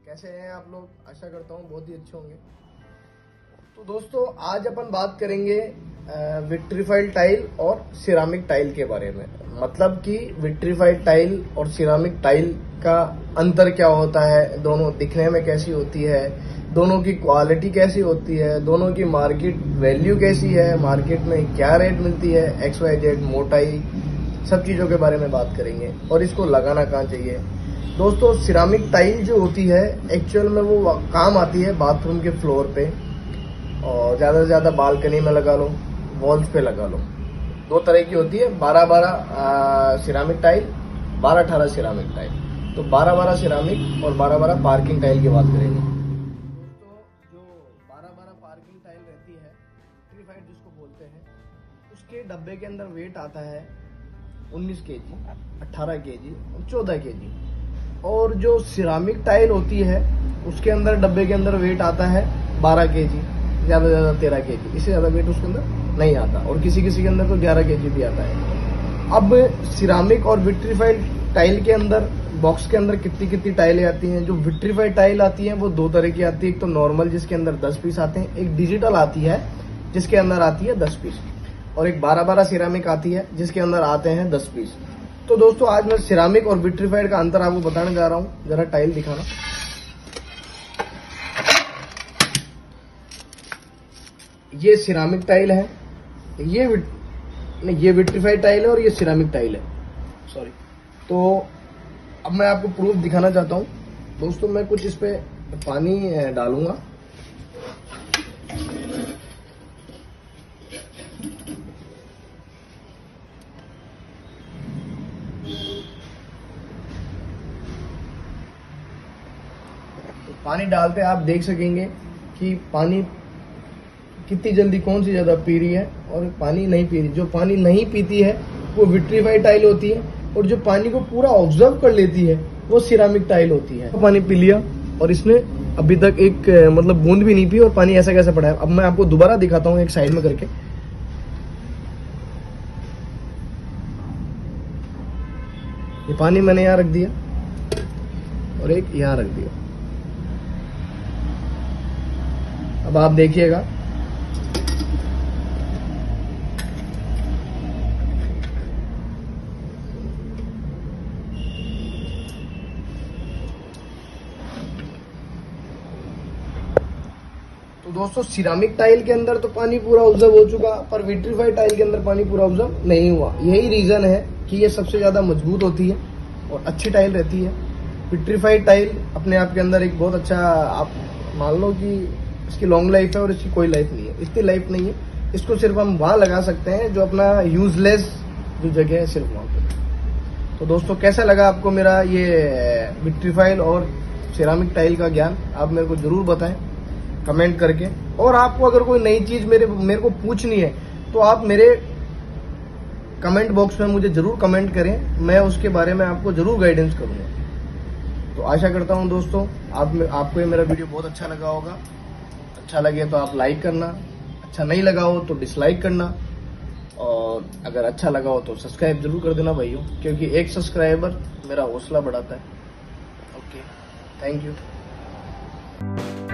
कैसे हैं आप लोग? आशा करता हूँ बहुत ही अच्छे होंगे। तो दोस्तों आज अपन बात करेंगे विट्रीफाइड टाइल और सिरामिक टाइल के बारे में। मतलब कि विट्रीफाइड टाइल और सिरामिक टाइल का अंतर क्या होता है, दोनों दिखने में कैसी होती है, दोनों की क्वालिटी कैसी होती है, दोनों की मार्केट वैल्यू कैसी है, मार्केट में क्या रेट मिलती है, XYZ मोटाई, सब चीज़ों के बारे में बात करेंगे और इसको लगाना कहाँ चाहिए। दोस्तों सिरामिक टाइल जो होती है एक्चुअल में वो काम आती है बाथरूम के फ्लोर पे, और ज़्यादा से ज़्यादा बालकनी में लगा लो, वॉल्स पे लगा लो। दो तरह की होती है, 12-12 सिरामिक टाइल, 12-18 सिरामिक टाइल। तो 12-12 सिरामिक और 12-12 पार्किंग टाइल की बात करेंगे। दोस्तों जो 12-12 पार्किंग टाइल रहती है, विट्रीफाइड जिसको बोलते हैं, उसके डब्बे के अंदर वेट आता है 19 kg, 18 kg और 14 kg। और जो सिरामिक टाइल होती है उसके अंदर डब्बे के अंदर वेट आता है 12 kg, ज़्यादा से ज़्यादा 13 kg, इससे ज़्यादा वेट उसके अंदर नहीं आता, और किसी किसी के अंदर तो 11 kg भी आता है। अब सिरामिक और विट्रीफाइड टाइल के अंदर बॉक्स के अंदर कितनी कितनी टाइलें आती हैं। जो विट्रीफाइड टाइल आती हैं वो दो तरह की आती है, एक तो नॉर्मल जिसके अंदर 10 पीस आते हैं, एक डिजिटल आती है जिसके अंदर आती है 10 पीस, और एक 12-12 सिरामिक आती है जिसके अंदर आते हैं 10 पीस। तो दोस्तों आज मैं सिरामिक और विट्रीफाइड का अंतर आपको बताने जा रहा हूं। जरा टाइल दिखाना। ये सिरामिक टाइल है, ये विट्रीफाइड टाइल है और ये सिरामिक टाइल है, सॉरी। तो अब मैं आपको प्रूफ दिखाना चाहता हूं। दोस्तों मैं कुछ इस पे पानी डालूंगा। पानी डालते आप देख सकेंगे कि पानी कितनी जल्दी कौन सी ज्यादा पी रही है और पानी नहीं पी रही। जो पानी नहीं पीती है वो विट्रीफाइड टाइल होती है, और जो पानी को पूरा ऑब्जर्व कर लेती है वो सिरामिक टाइल होती है। तो पानी पी लिया और इसने अभी तक एक मतलब बूंद भी नहीं पी, और पानी ऐसा कैसा पड़ा है। अब मैं आपको दोबारा दिखाता हूँ एक साइड में करके। ये पानी मैंने यहाँ रख दिया और एक यहाँ रख दिया। अब आप देखिएगा, तो दोस्तों सिरामिक टाइल के अंदर तो पानी पूरा ऑब्जर्व हो चुका, पर विट्रीफाइड टाइल के अंदर पानी पूरा ऑब्जर्व नहीं हुआ। यही रीजन है कि ये सबसे ज्यादा मजबूत होती है और अच्छी टाइल रहती है। विट्रीफाइड टाइल अपने आप के अंदर एक बहुत अच्छा, आप मान लो कि इसकी लॉन्ग लाइफ है और इसकी कोई लाइफ नहीं है, इतनी लाइफ नहीं है। इसको सिर्फ हम वहां लगा सकते हैं जो अपना यूजलेस जो जगह है, सिर्फ वहां पे। तो दोस्तों कैसा लगा आपको मेरा ये विट्रीफाइड और सिरामिक टाइल का ज्ञान? आप मेरे को जरूर बताएं कमेंट करके। और आपको अगर कोई नई चीज मेरे को पूछनी है तो आप मेरे कमेंट बॉक्स में मुझे जरूर कमेंट करें, मैं उसके बारे में आपको जरूर गाइडेंस करूंगा। तो आशा करता हूं दोस्तों आपको ये मेरा वीडियो बहुत अच्छा लगा होगा। अच्छा लगे तो आप लाइक करना, अच्छा नहीं लगा हो तो डिसलाइक करना, और अगर अच्छा लगा हो तो सब्सक्राइब जरूर कर देना भाइयों, क्योंकि एक सब्सक्राइबर मेरा हौसला बढ़ाता है। Okay, thank you.